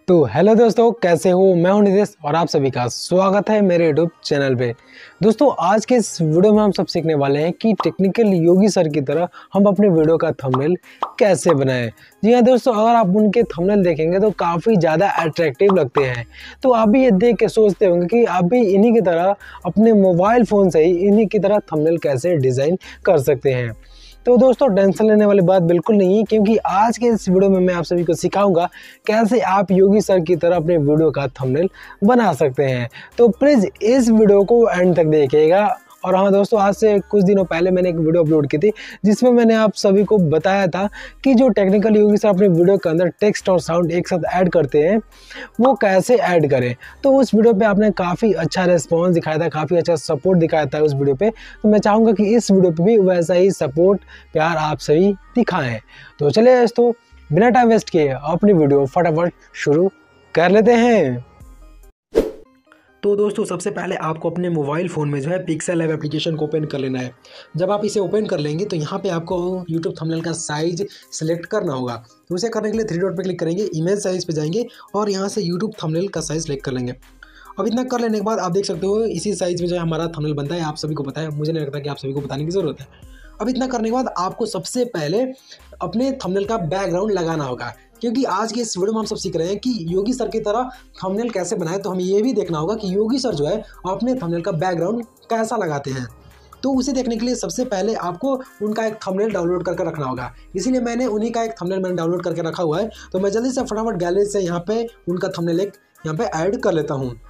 तो हेलो दोस्तों, कैसे हो। मैं हूं नितेश और आप सभी का स्वागत है मेरे यूट्यूब चैनल पे। दोस्तों, आज के इस वीडियो में हम सब सीखने वाले हैं कि टेक्निकल योगी सर की तरह हम अपने वीडियो का थंबनेल कैसे बनाएं। जी हाँ दोस्तों, अगर आप उनके थंबनेल देखेंगे तो काफ़ी ज़्यादा अट्रैक्टिव लगते हैं। तो आप भी ये देख के सोचते होंगे कि आप भी इन्हीं की तरह अपने मोबाइल फ़ोन से ही इन्हीं की तरह थंबनेल कैसे डिज़ाइन कर सकते हैं। तो दोस्तों, टेंशन लेने वाली बात बिल्कुल नहीं है, क्योंकि आज के इस वीडियो में मैं आप सभी को सिखाऊंगा कैसे आप योगी सर की तरह अपने वीडियो का थंबनेल बना सकते हैं। तो प्लीज़ इस वीडियो को एंड तक देखिएगा। और हाँ दोस्तों, आज से कुछ दिनों पहले मैंने एक वीडियो अपलोड की थी जिसमें मैंने आप सभी को बताया था कि जो टेक्निकल योगी सर अपने वीडियो के अंदर टेक्स्ट और साउंड एक साथ ऐड करते हैं वो कैसे ऐड करें। तो उस वीडियो पे आपने काफ़ी अच्छा रिस्पॉन्स दिखाया था, काफ़ी अच्छा सपोर्ट दिखाया था उस वीडियो पे। तो मैं चाहूँगा कि इस वीडियो पे भी वैसा ही सपोर्ट प्यार आप सभी दिखाएं। तो चलिए दोस्तों, बिना टाइम वेस्ट किए अपनी वीडियो फटाफट शुरू कर लेते हैं। तो दोस्तों, सबसे पहले आपको अपने मोबाइल फ़ोन में जो है पिक्सेल लैब एप्लीकेशन को ओपन कर लेना है। जब आप इसे ओपन कर लेंगे तो यहाँ पे आपको यूट्यूब थंबनेल का साइज सिलेक्ट करना होगा। तो उसे करने के लिए 3 डॉट पे क्लिक करेंगे, इमेज साइज़ पे जाएंगे और यहाँ से यूट्यूब थंबनेल का साइज़ सिलेक्ट कर लेंगे। अब इतना कर लेने के बाद आप देख सकते हो इसी साइज़ में जो है हमारा थंबनेल बनता है। आप सभी को पता है, मुझे नहीं लगता कि आप सभी को बताने की ज़रूरत है। अब इतना करने के बाद आपको सबसे पहले अपने थंबनेल का बैकग्राउंड लगाना होगा, क्योंकि आज के इस वीडियो में हम सब सीख रहे हैं कि योगी सर की तरह थंबनेल कैसे बनाएं। तो हमें ये भी देखना होगा कि योगी सर जो है अपने थंबनेल का बैकग्राउंड कैसा लगाते हैं। तो उसे देखने के लिए सबसे पहले आपको उनका एक थंबनेल डाउनलोड करके रखना होगा। इसीलिए मैंने उन्हीं का एक थंबनेल मैंने डाउनलोड करके रखा हुआ है। तो मैं जल्दी से फटाफट गैलरी से यहाँ पे उनका थंबनेल एक यहाँ पे ऐड कर लेता हूँ।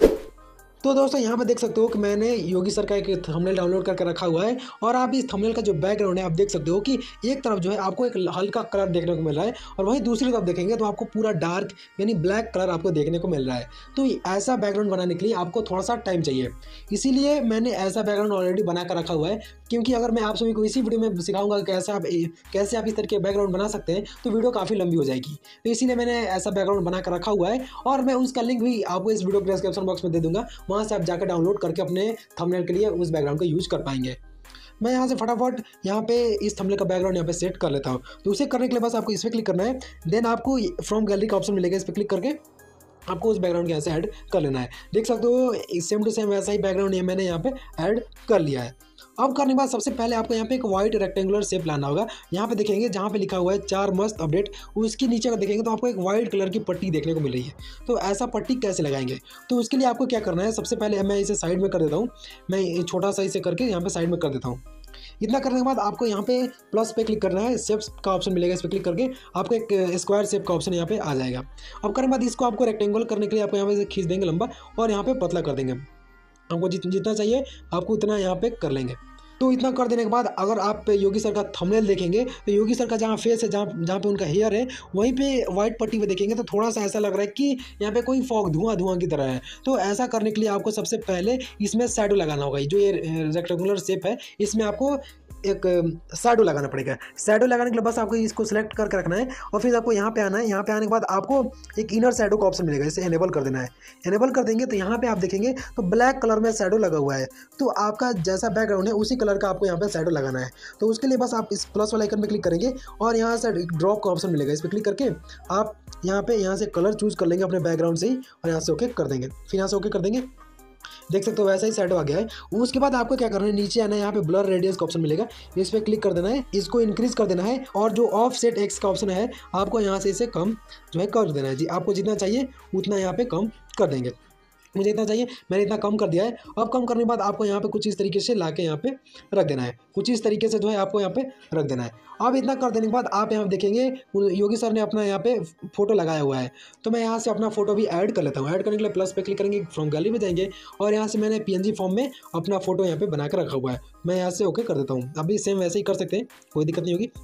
तो दोस्तों, यहाँ पे देख सकते हो कि मैंने योगी सर का एक थंबनेल डाउनलोड करके रखा हुआ है। और आप इस थंबनेल का जो बैकग्राउंड है आप देख सकते हो कि एक तरफ जो है आपको एक हल्का कलर देखने को मिल रहा है और वहीं दूसरी तरफ देखेंगे तो आपको पूरा डार्क यानी ब्लैक कलर आपको देखने को मिल रहा है। तो ऐसा बैकग्राउंड बनाने के लिए आपको थोड़ा सा टाइम चाहिए, इसीलिए मैंने ऐसा बैकग्राउंड ऑलरेडी बना कर रखा हुआ है। क्योंकि अगर मैं आप सभी को इसी वीडियो में सिखाऊंगा कैसे आप इस तरह के बैकग्राउंड बना सकते हैं तो वीडियो काफ़ी लंबी हो जाएगी। तो इसीलिए मैंने ऐसा बैकग्राउंड बना कर रखा हुआ है और मैं उसका लिंक भी आपको इस वीडियो के डिस्क्रिप्शन बॉक्स में दे दूंगा। वहाँ से आप जाकर डाउनलोड करके अपने थंबनेल के लिए उस बैकग्राउंड को यूज कर पाएंगे। मैं यहाँ से फटाफट यहाँ पे इस थंबनेल का बैकग्राउंड यहाँ पे सेट कर लेता हूँ। तो उसे करने के लिए बस आपको इस पर क्लिक करना है। देन आपको फ्रॉम गैलरी का ऑप्शन मिलेगा, इस पर क्लिक करके आपको उस बैकग्राउंड के यहाँ से ऐड कर लेना है। देख सकते हो सेम टू सेम वैसा ही बैकग्राउंड मैंने यहाँ पे ऐड कर लिया है। अब करने के बाद सबसे पहले आपको यहाँ पे एक वाइट रेक्टेंगुलर शेप लाना होगा। यहाँ पे देखेंगे जहाँ पे लिखा हुआ है 4 मस्त अपडेट, उसके नीचे अगर देखेंगे तो आपको एक वाइट कलर की पट्टी देखने को मिल रही है। तो ऐसा पट्टी कैसे लगाएंगे, तो उसके लिए आपको क्या करना है, सबसे पहले मैं इसे साइड में कर देता हूँ। मैं छोटा सा इसे करके यहाँ पे साइड में कर देता हूँ। इतना करने के बाद आपको यहाँ पे प्लस पे क्लिक करना है, शेप्स का ऑप्शन मिलेगा, इस पर क्लिक करके आपको एक स्क्वायर शेप का ऑप्शन यहाँ पे आ जाएगा। अब करने के बाद इसको आपको रेक्टेंगल करने के लिए आपको यहाँ पे खींच देंगे लंबा और यहाँ पे पतला कर देंगे। आपको जितना चाहिए आपको उतना यहाँ पे कर लेंगे। तो इतना कर देने के बाद अगर आप योगी सर का थंबनेल देखेंगे तो योगी सर का जहाँ फेस है, जहाँ पे उनका हेयर है, वहीं पे वाइट पट्टी पे देखेंगे तो थोड़ा सा ऐसा लग रहा है कि यहाँ पे कोई फॉग धुआं की तरह है। तो ऐसा करने के लिए आपको सबसे पहले इसमें शैडो लगाना होगा। जो ये रेक्टेंगुलर शेप है इसमें आपको एक शैडो लगाना पड़ेगा। शैडो लगाने के लिए बस आपको इसको सिलेक्ट करके रखना है और फिर आपको यहाँ पे आना है। यहाँ पे आने के बाद आपको एक इनर शैडो का ऑप्शन मिलेगा, इसे एनेबल कर देना है। एनेबल कर देंगे तो यहाँ पे आप देखेंगे तो ब्लैक कलर में शैडो लगा हुआ है। तो आपका जैसा बैकग्राउंड है उसी कलर का आपको यहाँ पे शैडो लगाना है। तो उसके लिए बस आप इस प्लस वाला आइकन पे क्लिक करेंगे और यहाँ से ड्रॉप का ऑप्शन मिलेगा, इस पर क्लिक करके आप यहाँ से कलर चूज कर लेंगे अपने बैकग्राउंड से ही और यहाँ से ओके कर देंगे। फिर यहाँ से ओके कर देंगे, देख सकते हो वैसा ही शैडो आ गया है। उसके बाद आपको क्या करना है, नीचे आना है, यहाँ पे ब्लर रेडियस का ऑप्शन मिलेगा, इस पर क्लिक कर देना है, इसको इंक्रीज कर देना है और जो ऑफ सेट एक्स का ऑप्शन है आपको यहाँ से इसे कम जो है कर देना है। जी, आपको जितना चाहिए उतना यहाँ पे कम कर देंगे। मुझे इतना चाहिए, मैंने इतना कम कर दिया है। अब कम करने के बाद आपको यहाँ पे कुछ इस तरीके से ला के यहाँ पे रख देना है, कुछ इस तरीके से जो है आपको यहाँ पे रख देना है। अब इतना कर देने के बाद आप यहाँ देखेंगे योगी सर ने अपना यहाँ पे फोटो लगाया हुआ है। तो मैं यहाँ से अपना फोटो भी ऐड कर लेता हूँ। ऐड करने के लिए प्लस पे क्लिक करेंगे, फ्रॉम गैलरी में जाएंगे और यहाँ से मैंने PNG फॉर्म में अपना फोटो यहाँ पे बना कर रखा हुआ है। मैं यहाँ से ओके कर देता हूँ। अभी सेम वैसे ही कर सकते हैं, कोई दिक्कत नहीं होगी।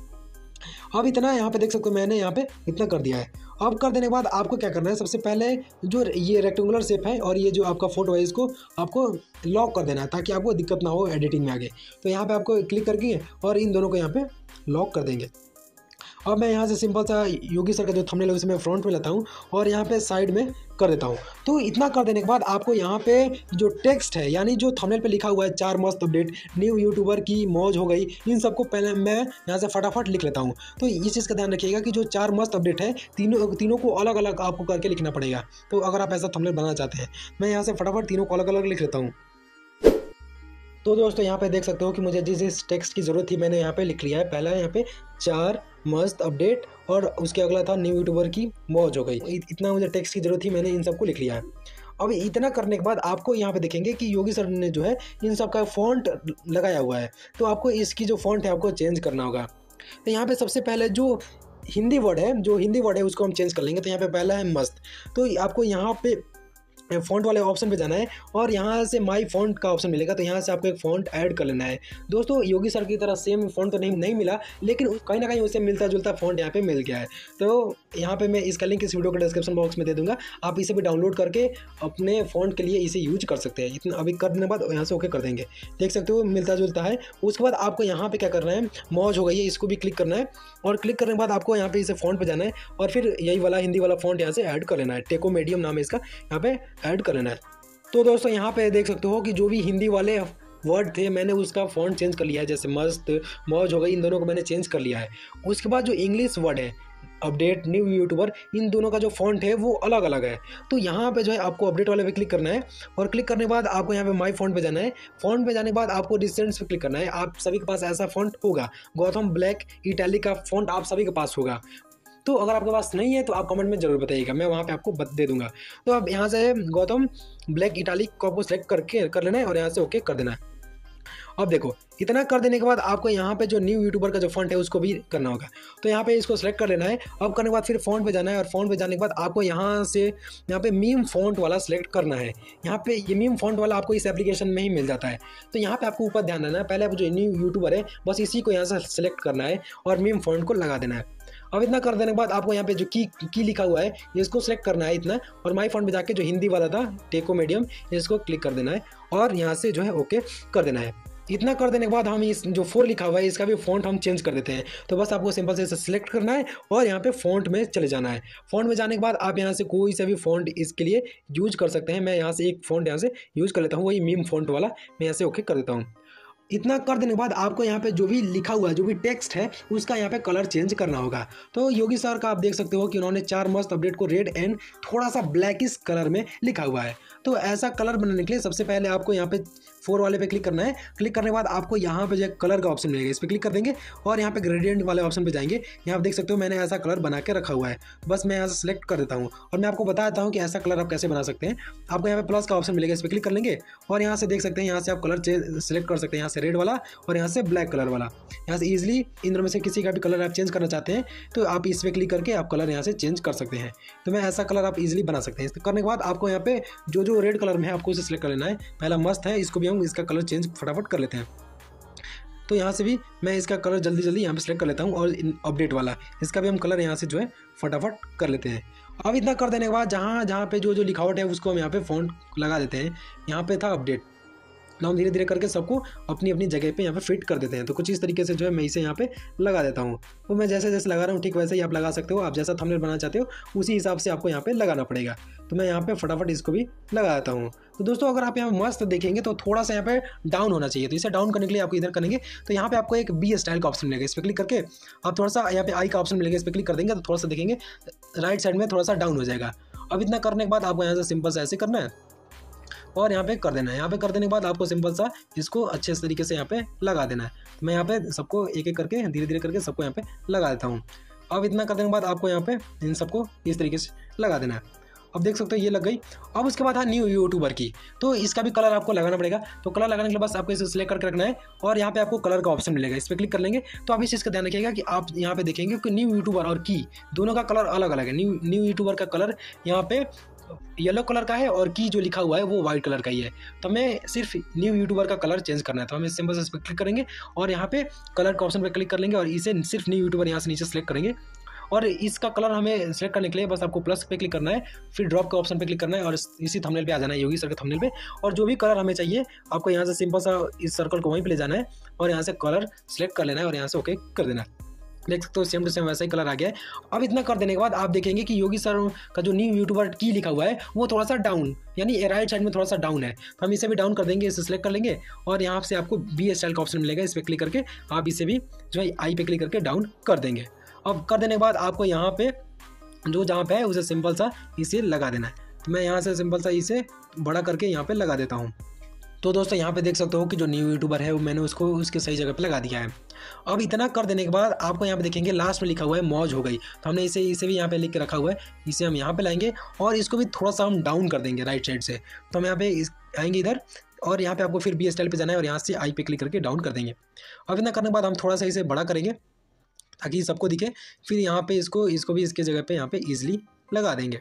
अब इतना यहाँ पे देख सकते हो मैंने यहाँ पे इतना कर दिया है। अब कर देने के बाद आपको क्या करना है, सबसे पहले जो ये रेक्टेंगुलर शेप है और ये जो आपका फोटो है इसको आपको लॉक कर देना है ताकि आपको दिक्कत ना हो एडिटिंग में आगे। तो यहाँ पे आपको क्लिक करके और इन दोनों को यहाँ पे लॉक कर देंगे। अब मैं यहाँ से सिंपल सा योगी सर का जो थंबनेल है उसे मैं फ्रंट में लाता हूँ और यहाँ पे साइड में कर देता हूँ। तो इतना कर देने के बाद आपको यहाँ पे जो टेक्स्ट है यानी जो थंबनेल पे लिखा हुआ है 4 मस्त अपडेट, न्यू यूट्यूबर की मौज हो गई, इन सबको पहले मैं यहाँ से फटाफट लिख लेता हूँ। तो इस चीज़ का ध्यान रखिएगा कि जो 4 मस्त अपडेट है तीनों को अलग अलग आपको करके लिखना पड़ेगा। तो अगर आप ऐसा थंबनेल बनाना चाहते हैं, मैं यहाँ से फटाफट तीनों को अलग अलग लिख लेता हूँ। तो दोस्तों यहाँ पे देख सकते हो कि मुझे जिस टेक्स्ट की ज़रूरत थी मैंने यहाँ पे लिख लिया है। पहला यहाँ पे 4 मस्त अपडेट और उसके अगला था न्यू यूट्यूबर की मौज हो गई। इतना मुझे टेक्स्ट की ज़रूरत थी, मैंने इन सबको लिख लिया है। अब इतना करने के बाद आपको यहाँ पे देखेंगे कि योगी सर ने जो है इन सब का फ़ॉन्ट लगाया हुआ है। तो आपको इसकी जो फ़ॉन्ट है आपको चेंज करना होगा। तो यहाँ पे सबसे पहले जो हिंदी वर्ड है उसको हम चेंज कर लेंगे। तो यहाँ पे पहला है मस्त, तो आपको यहाँ पे फ़ॉन्ट वाले ऑप्शन पे जाना है और यहाँ से माई फ़ॉन्ट का ऑप्शन मिलेगा। तो यहाँ से आपको एक फ़ॉन्ट ऐड कर लेना है। दोस्तों योगी सर की तरह सेम फ़ॉन्ट तो नहीं मिला, लेकिन कहीं ना कहीं उससे मिलता जुलता फ़ॉन्ट यहाँ पे मिल गया है। तो यहाँ पे मैं इसका लिंक इस वीडियो के डिस्क्रिप्शन बॉक्स में दे दूँगा, आप इसे भी डाउनलोड करके अपने फ़ॉन्ट के लिए इसे यूज कर सकते हैं। इतना अभी करने के बाद यहाँ से ओके कर देंगे, देख सकते हो मिलता जुलता है। उसके बाद आपको यहाँ पर क्या करना है, मौज हो गई है, इसको भी क्लिक करना है और क्लिक करने के बाद आपको यहाँ पे इसे फ़ॉन्ट पे जाना है और फिर यही वाला हिंदी वाला फ़ॉन्ट यहाँ से ऐड कर लेना है। टेको मीडियम नाम है इसका, यहाँ पे ऐड कर लेना है। तो दोस्तों यहाँ पे देख सकते हो कि जो भी हिंदी वाले वर्ड थे मैंने उसका फ़ॉन्ट चेंज कर लिया है, जैसे मस्त, मौज हो गई, इन दोनों को मैंने चेंज कर लिया है। उसके बाद जो इंग्लिश वर्ड है अपडेट, न्यू यूट्यूबर, इन दोनों का जो फ़ॉन्ट है वो अलग अलग है। तो यहाँ पे जो है आपको अपडेट वाले पे क्लिक करना है और क्लिक करने के बाद आपको यहाँ पे माई फ़ॉन्ट पे जाना है। फ़ॉन्ट पे जाने के बाद आपको रिसेंट्स पे क्लिक करना है। आप सभी के पास ऐसा फ़ॉन्ट होगा, गौतम ब्लैक इटैलिक का फ़ॉन्ट आप सभी के पास होगा। तो अगर आपके पास नहीं है तो आप कमेंट में ज़रूर बताइएगा, मैं वहाँ पे आपको दे दूंगा। तो अब यहाँ से गौतम ब्लैक इटालिक को आपको सेलेक्ट कर लेना है और यहाँ से ओके कर देना है। अब देखो इतना कर देने के बाद आपको यहाँ पे जो न्यू यूट्यूबर का जो फॉन्ट है उसको भी करना होगा। तो यहाँ पे इसको सेलेक्ट कर लेना है। अब करने के बाद फिर फॉन्ट पे जाना है और फॉन्ट पे जाने के बाद आपको यहाँ पे मीम फॉन्ट वाला सेलेक्ट करना है। यहाँ पे ये मीम फॉन्ट वाला आपको इस एप्लीकेशन में ही मिल जाता है। तो यहाँ पे आपको ऊपर ध्यान देना है, पहले जो न्यू यूट्यूबर है बस इसी को यहाँ से सेलेक्ट करना है और मीम फॉन्ट को लगा देना है। अब इतना कर देने के बाद आपको यहाँ पे जो की लिखा हुआ है इसको सेलेक्ट करना है इतना, और माई फॉन्ट में जाके जो हिंदी वाला था टेको मीडियम इसको क्लिक कर देना है और यहाँ से जो है ओके कर देना है। इतना कर देने के बाद हम इस जो 4 लिखा हुआ है इसका भी फ़ॉन्ट हम चेंज कर देते हैं। तो बस आपको सिंपल से इसे सिलेक्ट करना है और यहाँ पे फ़ॉन्ट में चले जाना है। फ़ॉन्ट में जाने के बाद आप यहाँ से कोई सा भी फ़ॉन्ट इसके लिए यूज कर सकते हैं। मैं यहाँ से एक फ़ॉन्ट यहाँ से यूज़ कर लेता हूँ, वही मीम फ़ॉन्ट वाला, मैं यहाँ से ओके कर देता हूँ। इतना कर देने के बाद आपको यहाँ पे जो भी लिखा हुआ है, जो भी टेक्स्ट है उसका यहाँ पे कलर चेंज करना होगा। तो योगी सर का आप देख सकते हो कि उन्होंने 4 मस्त अपडेट को रेड एंड थोड़ा सा ब्लैकिश कलर में लिखा हुआ है। तो ऐसा कलर बनाने के लिए सबसे पहले आपको यहाँ पे 4 वाले पे क्लिक करना है। क्लिक करने के बाद आपको यहाँ पे जो कलर का ऑप्शन मिलेगा इस पर क्लिक कर देंगे और यहाँ पे ग्रेडियंट वाले ऑप्शन पे जाएंगे। यहाँ आप देख सकते हो मैंने ऐसा कलर बना के रखा हुआ है, बस मैं यहाँ से सिलेक्ट कर देता हूँ और मैं आपको बता देता हूँ कि ऐसा कलर आप कैसे बना सकते हैं। आपको यहाँ पे प्लस का ऑप्शन मिलेगा, इस पर क्लिक कर लेंगे और यहाँ से देख सकते हैं यहाँ से आप कलर सेलेक्ट कर सकते हैं, यहाँ से रेड वाला और यहाँ से ब्लैक कलर वाला। यहाँ से इजीली इन दोनों में से किसी का भी कलर आप चेंज करना चाहते हैं तो आप इस पर क्लिक करके आप कलर यहाँ से चेंज कर सकते हैं। तो मैं ऐसा कलर आप इजीली बना सकते हैं। इसको करने के बाद आपको यहाँ पे जो रेड कलर में है आपको इसे सिलेक्ट कर लेना है। पहला मस्त है, इसको भी हम इसका कलर चेंज फटाफट कर लेते हैं। तो यहाँ से भी मैं इसका कलर जल्दी यहाँ पे सिलेक्ट कर लेता हूँ और अपडेट वाला इसका भी हम कलर यहाँ से जो है फटाफट कर लेते हैं। अब इतना कर देने के बाद जहाँ पे जो लिखावट है उसको हम यहाँ पे फ़ॉन्ट लगा देते हैं। यहाँ पे था अपडेट, तो हम धीरे धीरे करके सबको अपनी अपनी जगह पे यहाँ पे फिट कर देते हैं। तो कुछ इस तरीके से जो है मैं इसे यहाँ पे लगा देता हूँ। तो मैं जैसे जैसे लगा रहा हूँ ठीक वैसे ही आप लगा सकते हो। आप जैसा थंबनेल बनाना चाहते हो उसी हिसाब से आपको यहाँ पे लगाना पड़ेगा। तो मैं यहाँ पे फटाफट इसको भी लगा देता हूँ। तो दोस्तों अगर आप यहाँ मस्त देखेंगे तो थोड़ा सा यहाँ पे डाउन होना चाहिए। तो इसे डाउन करने के लिए आपको इधर करेंगे तो यहाँ पे आपको एक बी स्टाइल का ऑप्शन मिलेगा, इस पर क्लिक करके आप थोड़ा सा यहाँ पे आई का ऑप्शन मिलेगा, इस पर क्लिक कर देंगे तो थोड़ा सा देखेंगे राइट साइड में थोड़ा सा डाउन हो जाएगा। अब इतना करने के बाद आपको यहाँ से सिंपल से ऐसे करना है और यहाँ पे कर देना है। यहाँ पे कर देने के बाद आपको सिंपल सा इसको अच्छे तरीके से यहाँ पे लगा देना है। तो मैं यहाँ पे सबको एक एक करके धीरे धीरे करके सबको यहाँ पे लगा देता हूँ। अब इतना करने के बाद आपको यहाँ पे इन सबको इस तरीके से लगा देना है। अब देख सकते हो ये लग गई। अब उसके बाद है न्यू यूट्यूबर की, तो इसका भी कलर आपको लगाना पड़ेगा। तो कलर लगाने के लिए बस आपको इसे सिलेक्ट करके रखना है और यहाँ पे आपको कलर का ऑप्शन मिलेगा, इस पर क्लिक कर लेंगे। तो आप इस चीज़ का ध्यान रखिएगा कि आप यहाँ पे देखेंगे कि न्यू यूट्यूबर और की दोनों का कलर अलग अलग है। न्यू यूट्यूबर का कलर यहाँ पे येलो कलर का है और की जो लिखा हुआ है वो वाइट कलर का ही है। तो हमें सिर्फ न्यू यूट्यूबर का कलर चेंज करना है। तो हमें सिंपल से इस पर क्लिक करेंगे और यहाँ पे कलर का ऑप्शन पर क्लिक कर लेंगे और इसे सिर्फ न्यू यूट्यूबर यहाँ से नीचे सेलेक्ट करेंगे। और इसका कलर हमें सेलेक्ट करने के लिए बस आपको प्लस पे क्लिक करना है, फिर ड्रॉप के ऑप्शन पे क्लिक करना है और इसी थंबनेल पे आ जाना है, योगी सर के थंबनेल पे। और जो भी कलर हमें चाहिए आपको यहाँ से सिंपल सा इस सर्कल को वहीं पे ले जाना है और यहाँ से कलर सेलेक्ट कर लेना है और यहाँ से ओके कर देना है। देख सकते हो सेम टू सेम वैसा ही कलर आ गया है। अब इतना कर देने के बाद आप देखेंगे कि योगी सर का जो न्यू यूट्यूबर की लिखा हुआ है वो थोड़ा सा डाउन, यानी राइट साइड में थोड़ा सा डाउन है, तो हम इसे भी डाउन कर देंगे, इसे सेलेक्ट कर लेंगे और यहाँ से आपको बी स्टाइल का ऑप्शन मिलेगा, इस पर क्लिक करके आप इसे भी जो है आई पे क्लिक करके डाउन कर देंगे। अब कर देने के बाद आपको यहाँ पे जो जहाँ पे है उसे सिंपल सा इसे लगा देना है। तो मैं यहाँ से सिंपल सा इसे बड़ा करके यहाँ पे लगा देता हूँ। तो दोस्तों यहाँ पे देख सकते हो कि जो न्यू यूट्यूबर है वो मैंने उसको उसके सही जगह पे लगा दिया है। अब इतना कर देने के बाद आपको यहाँ पे देखेंगे लास्ट में लिखा हुआ है मौज हो गई, तो हमने इसे भी यहाँ पे लिख के रखा हुआ है, इसे हम यहाँ पे लाएंगे और इसको भी थोड़ा सा हम डाउन कर देंगे राइट साइड से। तो हम यहाँ पे आएंगे इधर और यहाँ पे आपको फिर बी स्टाइल पे जाना है और यहाँ से आई पे क्लिक करके डाउन कर देंगे। अब इतना करने के बाद हम थोड़ा सा इसे बड़ा करेंगे ताकि सबको दिखे, फिर यहाँ पे इसको भी इसके जगह पे यहाँ पे ईजिली लगा देंगे।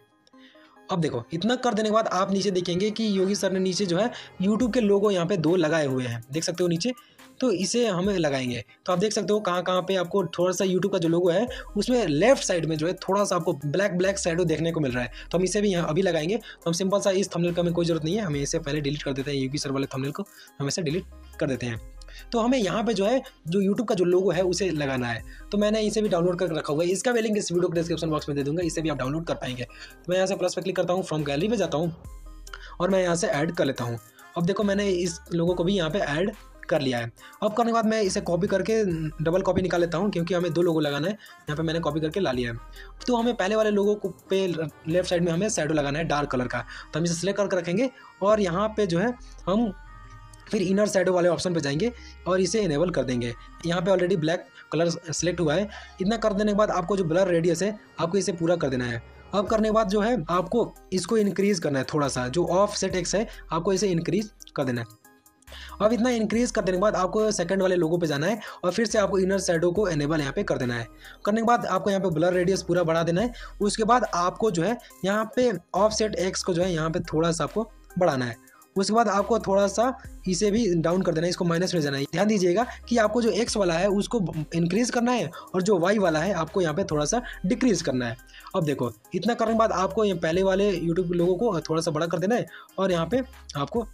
अब देखो इतना कर देने के बाद आप नीचे देखेंगे कि योगी सर ने नीचे जो है यूट्यूब के लोगो यहाँ पे 2 लगाए हुए हैं, देख सकते हो नीचे, तो इसे हमें लगाएंगे। तो आप देख सकते हो कहाँ पे आपको थोड़ा सा यूट्यूब का जो लोगो है उसमें लेफ्ट साइड में जो है थोड़ा सा आपको ब्लैक शैडो देखने को मिल रहा है, तो हम इसे भी यहाँ अभी लगाएंगे। तो हम सिंपल सा इस थंबनेल का हमें कोई जरूरत नहीं है, हमें इसे पहले डिलीट कर देते हैं, योगी सर वाले थंबनेल को हम इसे डिलीट कर देते हैं। तो हमें यहाँ पे जो है जो यूट्यूब का जो लोगो है उसे लगाना है, तो मैंने इसे भी डाउनलोड करके रखा हुआ है, इसका भी लिंक इस वीडियो के डिस्क्रिप्शन बॉक्स में दे दूंगा, इसे भी आप डाउनलोड कर पाएंगे। तो मैं यहाँ से प्लस पे क्लिक करता हूँ, फ्रॉम गैलरी पे जाता हूँ और मैं यहाँ से ऐड कर लेता हूँ। अब देखो मैंने इस लोगो को भी यहाँ पे ऐड कर लिया है। अब करने के बाद मैं इसे कॉपी करके डबल कॉपी निकाल लेता हूँ क्योंकि हमें 2 लोगो लगाना है, यहाँ पे मैंने कॉपी करके ला लिया है। तो हमें पहले वाले लोगो को पे लेफ्ट साइड में हमें शैडो लगाना है डार्क कलर का, तो हम इसे सिलेक्ट करके रखेंगे और यहाँ पे जो है हम फिर इनर शैडो वाले ऑप्शन पे जाएंगे और इसे इनेबल कर देंगे। यहाँ पे ऑलरेडी ब्लैक कलर सेलेक्ट हुआ है। इतना कर देने के बाद आपको जो ब्लर रेडियस है आपको इसे पूरा कर देना है। अब करने के बाद जो है आपको इसको इंक्रीज करना है, थोड़ा सा जो ऑफ सेट एक्स है आपको इसे इंक्रीज कर देना है। अब इतना इंक्रीज कर देने के बाद आपको सेकंड वाले लोगो पे जाना है और फिर से आपको इनर शैडो को एनेबल यहाँ पे कर देना है। करने के बाद आपको यहाँ पे ब्लर रेडियस पूरा बढ़ा देना है। उसके बाद आपको जो है यहाँ पे ऑफ सेट एक्स को जो है यहाँ पे थोड़ा सा आपको बढ़ाना है। उसके बाद आपको थोड़ा सा इसे भी डाउन कर देना है, इसको माइनस में जाना है। ध्यान दीजिएगा कि आपको जो एक्स वाला है उसको इंक्रीज करना है और जो वाई वाला है आपको यहाँ पे थोड़ा सा डिक्रीज करना है। अब देखो इतना करने के बाद आपको ये पहले वाले यूट्यूब लोगों को थोड़ा सा बड़ा कर देना है और यहाँ पे आपको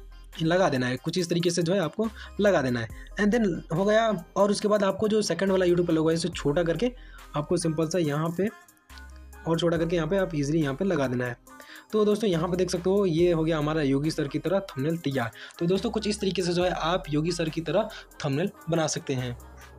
लगा देना है, कुछ इस तरीके से जो है आपको लगा देना है एंड देन हो गया। और उसके बाद आपको जो सेकंड वाला यूट्यूब का लोगो है इसे छोटा करके आपको सिंपल सा यहाँ पे और छोटा करके यहाँ पे आप इजीली यहाँ पे लगा देना है। तो दोस्तों यहाँ पे देख सकते हो ये हो गया हमारा योगी सर की तरह थंबनेल तैयार। तो दोस्तों कुछ इस तरीके से जो है आप योगी सर की तरह थंबनेल बना सकते हैं।